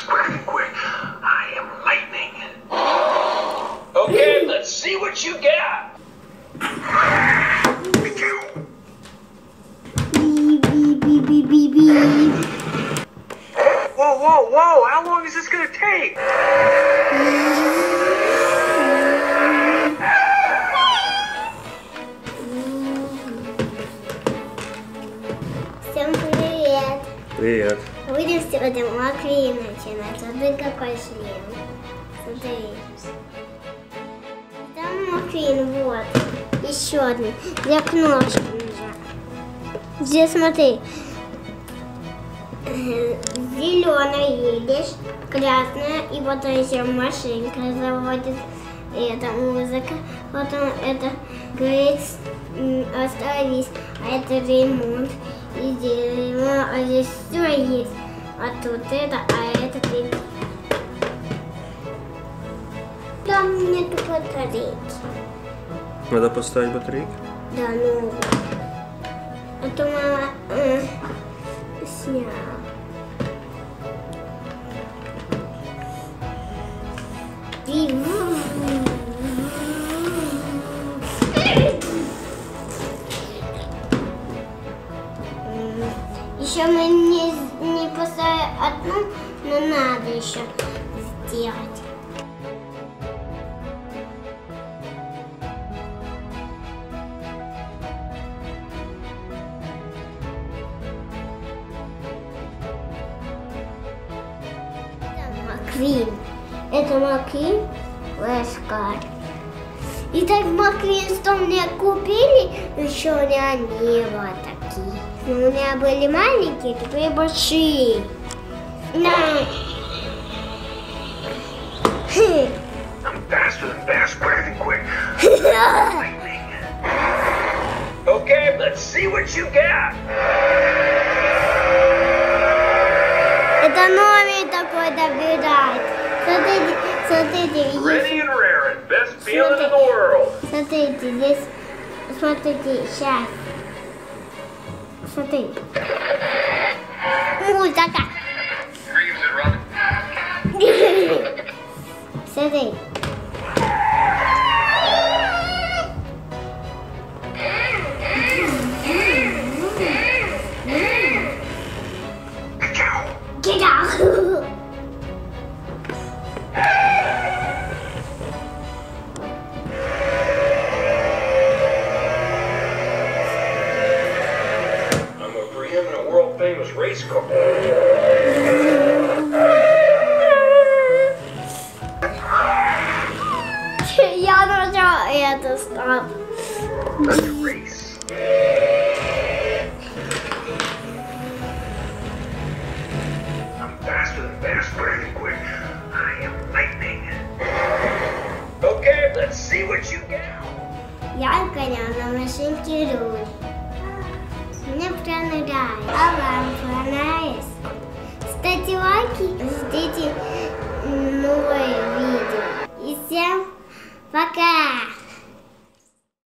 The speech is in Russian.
fast, breathing quick. I am lightning. Okay, let's see what you got. Whoa, whoa, whoa! How long is this gonna take? Всем привет! Привет. Будем сегодня Маквин начинать. Смотри, какой шлем. Смотри. Там Маквин, вот. Еще один. Для кнопки нажать. Здесь смотри. Зеленая едешь, красная, и потом еще машинка заводит. И это музыка. Потом это говорит остановись. А это ремонт. И дерево, а здесь все есть. А тут это, а это ты. Там нету батарейки. Надо поставить батарейки? Да, ну. А то мама сняла. Еще мы не поставили одну, но надо еще сделать. Маквин. Это Маквин Лэскар. И так Маквин, что мне купили, еще у меня не было таких. Но у меня были маленькие, теперь большие. I'm faster than fast, breathing quick. Lightning. Okay, let's see what you got. Это новый такой добирает. Смотрите, смотрите. Ready and raring, best feeling in the world. Смотрите, здесь, смотрите, сейчас. Смотри. Музыка. Смотри. Get out. I'm a preeminent world famous race car. Я нажала это стоп. Race. I'm faster than fast, breathing quick. I am lightning. Okay, let's see what you got. Я гоняла на машинке руль. Мне понравилось. А вам понравилось?